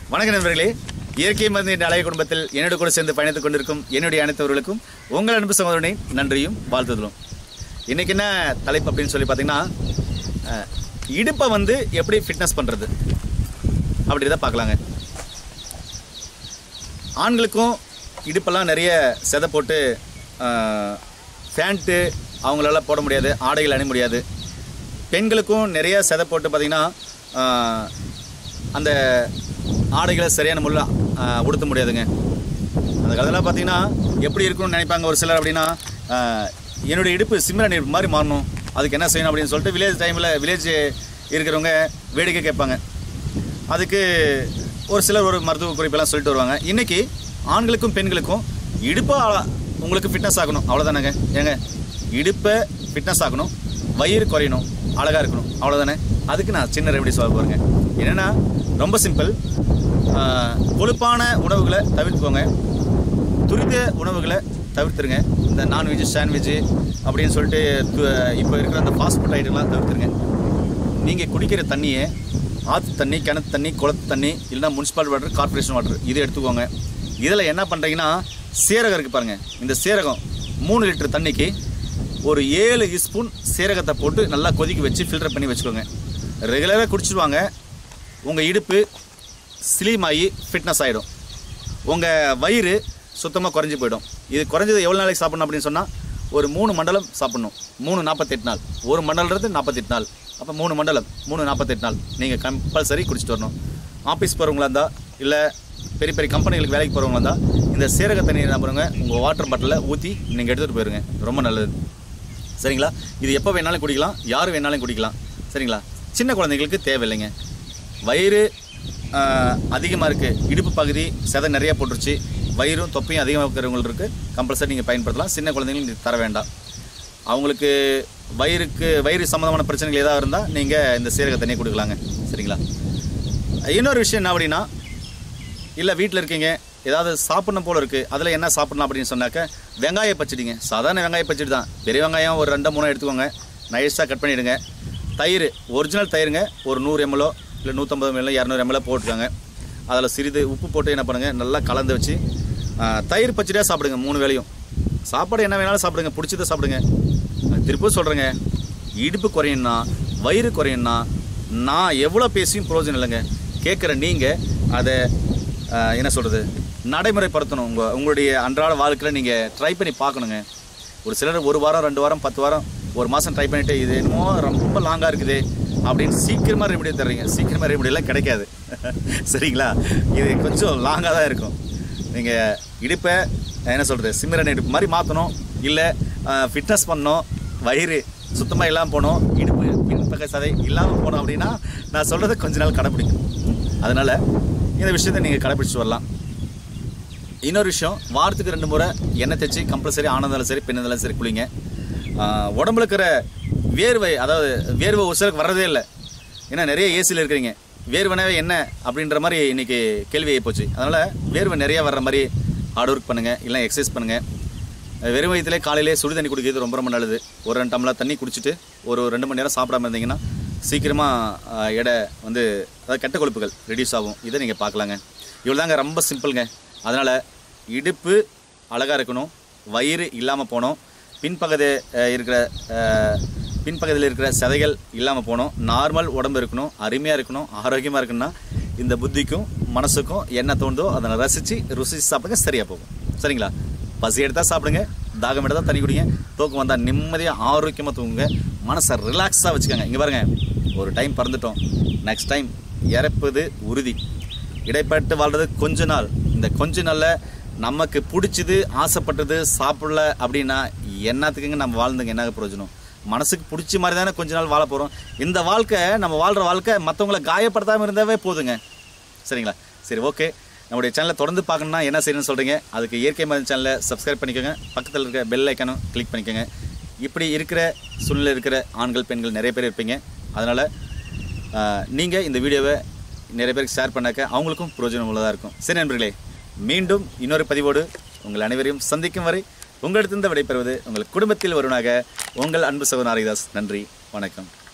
வணக்கம் நண்பர்களே, இயற்கை மருந்து என்ற அழகிய குடும்பத்தில் என்னோட கூட சேர்ந்து பயணித்துக் கொண்டிருக்கும் என்னுடைய அனைத்தவர்களுக்கும் உங்கள் அன்பு சகோதரனை நன்றியும் வாழ்த்துதலும். இன்றைக்கி என்ன தலைப்பு அப்படின்னு சொல்லி பார்த்தீங்கன்னா, இடுப்பை வந்து எப்படி ஃபிட்னஸ் பண்ணுறது அப்படி தான் பார்க்கலாங்க. ஆண்களுக்கும் இடுப்பெல்லாம் நிறைய செதை போட்டு ஃபேண்ட்டு அவங்களால போட முடியாது, ஆடைகள் அணிய முடியாது. பெண்களுக்கும் நிறைய செதை போட்டு பார்த்திங்கன்னா அந்த ஆடைகளை சரியான முறையில் உடுத்த முடியாதுங்க. அந்த காலத்தில் பார்த்திங்கன்னா எப்படி இருக்கணும்னு நினைப்பாங்க ஒரு சிலர். அப்படின்னா என்னுடைய இடுப்பு சிம்ரன் இடுப்பு மாதிரி மாறணும், அதுக்கு என்ன செய்யணும் அப்படின்னு சொல்லிட்டு வில்லேஜ் இருக்கிறவங்க வேடிக்கை கேட்பாங்க. அதுக்கு ஒரு சிலர் ஒரு மருத்துவ குறிப்பெல்லாம் சொல்லிட்டு வருவாங்க. இன்றைக்கி ஆண்களுக்கும் பெண்களுக்கும் இடுப்பாக உங்களுக்கு ஃபிட்னஸ் ஆகணும், அவ்வளோதானேங்க. ஏங்க, இடுப்பை ஃபிட்னஸ் ஆகணும், வயிறு குறையணும், அழகாக இருக்கணும், அவ்வளோதானே. அதுக்கு நான் சின்ன ரெமடி சொல்ல போகிறேங்க. என்னென்னா ரொம்ப சிம்பிள். கொழுப்பான உணவுகளை தவிர்த்துக்கோங்க, துரித உணவுகளை தவிர்த்துருங்க. இந்த நான்வெஜ், சாண்ட்விட்ஜு அப்படின்னு சொல்லிட்டு இப்போ இருக்கிற அந்த ஃபாஸ்ட் ஃபுட் ஐட்டம்லாம் தவிர்த்துருங்க. நீங்கள் குடிக்கிற தண்ணியை ஆற்று தண்ணி, கிணத்து தண்ணி, குளத்து தண்ணி, இல்லைனா முனிசிபாலிட்டி வாட்டர், கார்பரேஷன் வாட்டர் இதை எடுத்துக்கோங்க. இதில் என்ன பண்ணுறீங்கன்னா, சீரகம் இருக்குது பாருங்கள். இந்த சீரகம் 3 லிட்டர் தண்ணிக்கு ஒரு 7 ஸ்பூன் சீரகத்தை போட்டு நல்லா கொதிக்க வச்சு ஃபில்டர் பண்ணி வச்சுக்கோங்க. ரெகுலராக குடிச்சிடுவாங்க. உங்கள் இடுப்பு ஸ்லிம் ஆகி ஃபிட்னஸ் ஆகிடும். உங்கள் வயிறு சுத்தமாக குறைஞ்சி போயிடும். இது குறைஞ்சது எவ்வளோ நாளைக்கு சாப்பிட்ணும் அப்படின்னு சொன்னால், ஒரு 3 மண்டலம் சாப்பிட்ணும். 3 48 நாள். ஒரு மண்டலன்றது 48 நாள். அப்போ 3 மண்டலம் 3 48 நாள் நீங்கள் கம்பல்சரி குடிச்சிட்டு வரணும். ஆஃபீஸ் போகிறவங்களா இருந்தால், இல்லை பெரிய பெரிய கம்பெனிகளுக்கு வேலைக்கு போகிறவங்களா இருந்தால், இந்த சீரக தண்ணீர் என்ன பண்ணுங்க, உங்கள் வாட்டர் பாட்டிலில் ஊற்றி நீங்கள் எடுத்துகிட்டு போயிருங்க. ரொம்ப நல்லது, சரிங்களா. இது எப்போ வேணாலும் குடிக்கலாம், யார் வேணாலும் குடிக்கலாம், சரிங்களா. சின்ன குழந்தைங்களுக்கு தேவையில்லைங்க. வயிறு அதிகமாக இருக்குது, இடுப்பு பகுதி செதை நிறையா போட்டுருச்சு, வயிறும் தொப்பையும் அதிகமாக இருக்கிறவங்களுக்கு இருக்குது, கம்பல்சரி நீங்கள் பயன்படுத்தலாம். சின்ன குழந்தைங்களுக்கு தர வேண்டாம். அவங்களுக்கு வயிறு சம்மந்தமான பிரச்சனைகள் ஏதாவது இருந்தால் நீங்கள் இந்த சீரக தண்ணியை கொடுக்கலாங்க, சரிங்களா. இன்னொரு விஷயம் என்ன அப்படின்னா, இல்லை வீட்டில் இருக்கீங்க, ஏதாவது சாப்பிட்ணும் போல் இருக்குது, அதில் என்ன சாப்பிட்லாம் அப்படின்னு சொன்னாக்க, வெங்காய பச்சடிங்க. சாதாரண வெங்காய பச்சடி தான். பெரிய வெங்காயம் ஒரு 2-3 எடுத்துக்கோங்க, நைஸாக கட் பண்ணிவிடுங்க. தயிர், ஒரிஜினல் தயிருங்க, ஒரு 100 ml இல்லை 150 ml 200 ml போட்டுக்கோங்க. அதில் சிறிது உப்பு போட்டு என்ன பண்ணுங்கள், நல்லா கலந்து வச்சு தயிர் பச்சடியாக சாப்பிடுங்க. 3 வேளையும் சாப்பாடு என்ன வேணாலும் சாப்பிடுங்க, பிடிச்சதை சாப்பிடுங்க. திருப்பவும் சொல்கிறேங்க, இடுப்பு குறையணுன்னா, வயிறு குறையணுன்னா, நான் எவ்வளோ பேசியும் பிரயோஜனம் இல்லைங்க. கேட்குற நீங்கள் அதை என்ன சொல்கிறது, நடைமுறைப்படுத்தணும். உங்களுடைய அன்றாட வாழ்க்கையில் நீங்கள் ட்ரை பண்ணி பார்க்கணுங்க. ஒரு சிலர் 1 வாரம் 2 வாரம் 10 வாரம் 1 மாதம் ட்ரை பண்ணிவிட்டு, இது என்னமோ ரொம்ப லாங்காக இருக்குது அப்படின்னு சீக்கிரமாக ரெமடி தர்றீங்க. சீக்கிரமாக ரெமடியெல்லாம் கிடைக்காது, சரிங்களா. இது கொஞ்சம் லாங்காக தான் இருக்கும். நீங்கள் இடுப்பை என்ன சொல்கிறது, சிம்ரன் இடுப்பு மாதிரி மாற்றணும், இல்லை ஃபிட்னஸ் பண்ணணும், வயிறு சுத்தமாக இல்லாமல் போகணும், இடுப்பு பின்பக்க சதை இல்லாமல் போகணும் அப்படின்னா நான் சொல்கிறத கொஞ்ச நாள் கடைப்பிடிக்கும். அதனால் இந்த விஷயத்தை நீங்கள் கடைப்பிடிச்சிட்டு வரலாம். இன்னொரு விஷயம், வாரத்துக்கு 2 முறை எண்ணெய் தேய்ச்சி கம்பல்சரி ஆனந்தாலும் சரி பெண்ணாலும் சரி குளிங்க. உடம்புல இருக்கிற வேர்வை, அதாவது வேர்வை ஒரு சிலருக்கு வர்றதே இல்லை. ஏன்னா நிறைய ஏசியில் இருக்கிறீங்க, வேர்வனவே என்ன அப்படின்ற மாதிரி இன்றைக்கி கேள்வி ஆகிப்போச்சு. அதனால் வேர்வை நிறையா வர்ற மாதிரி ஹார்ட் ஒர்க் பண்ணுங்கள், இல்லை எக்ஸசைஸ் பண்ணுங்கள். வெறும் வயிற்றுலேயே காலையிலே சுடு தண்ணி குடிக்கிறது ரொம்ப ரொம்ப நல்லது. ஒரு 2 டம்ளர் தண்ணி குடிச்சிட்டு ஒரு 2 மணி நேரம் சாப்பிடாமல் இருந்தீங்கன்னா சீக்கிரமாக எடை வந்து, அதாவது கெட்ட கொழுப்புகள் ரெடியூஸ் ஆகும். இதை நீங்கள் பார்க்கலாங்க. இவ்வளோ தாங்க, ரொம்ப சிம்பிளுங்க. அதனால் இடுப்பு அழகாக இருக்கணும், வயிறு இல்லாமல் போகணும், பின்பகுதியில் இருக்கிற சதைகள் இல்லாமல் போகணும், நார்மல் உடம்பு இருக்கணும், அருமையாக இருக்கணும், ஆரோக்கியமாக இருக்கணும்னா இந்த புத்திக்கும் மனசுக்கும் என்ன தோணுதோ அதை ருசிச்சு சாப்பிடுங்க, சரியாக போகும், சரிங்களா. பசி எடுத்தால் சாப்பிடுங்க, தாகம் எடுத்தால் தண்ணி குடிங்க, தூக்கம் வந்தால் நிம்மதியாக ஆரோக்கியமாக தூங்குங்க, மனசை ரிலாக்ஸாக வச்சுக்கோங்க. இங்கே பாருங்கள், ஒரு டைம் பறந்துட்டோம், நெக்ஸ்ட் டைம் இறப்பது உறுதி. இடைப்பட்டு வாழ்கிறது கொஞ்ச நாள். இந்த கொஞ்ச நாளில் நமக்கு பிடிச்சது, ஆசைப்பட்டது சாப்பிடல அப்படின்னா என்னத்துக்குங்க நம்ம வாழ்ந்துங்க, என்ன பிரயோஜனம். மனசுக்கு பிடிச்ச மாதிரி தானே கொஞ்ச நாள் வாழ போகிறோம். இந்த வாழ்க்கை, நம்ம வாழ்கிற வாழ்க்கை மற்றவங்களை காயப்படுத்தாமல் இருந்தாவே போதுங்க, சரிங்களா. சரி, ஓகே. நம்முடைய சேனலை தொடர்ந்து பார்க்கணுன்னா என்ன செய்யணும்னு சொல்கிறீங்க, அதுக்கு இயற்கை மருந்து சேனலை சப்ஸ்கிரைப் பண்ணிக்கோங்க, பக்கத்தில் இருக்கிற பெல் ஐக்கானும் கிளிக் பண்ணிக்கோங்க. இப்படி இருக்கிற சூழ்நிலை இருக்கிற ஆண்கள் பெண்கள் நிறைய பேர் இருப்பீங்க. அதனால் நீங்கள் இந்த வீடியோவை நிறைய பேருக்கு ஷேர் பண்ணாக்க அவங்களுக்கும் பிரயோஜனம் உள்ளதாக இருக்கும். சரி நண்பர்களே, மீண்டும் இன்னொரு பதிவோடு உங்கள் அனைவரையும் சந்திக்கும் வரை உங்களிடத்திலிருந்து விடைபெறுவது உங்கள் குடும்பத்தில் ஒருவனாக உங்கள் அன்பு சகோதரன் ஆரோக்கியதாஸ். நன்றி, வணக்கம்.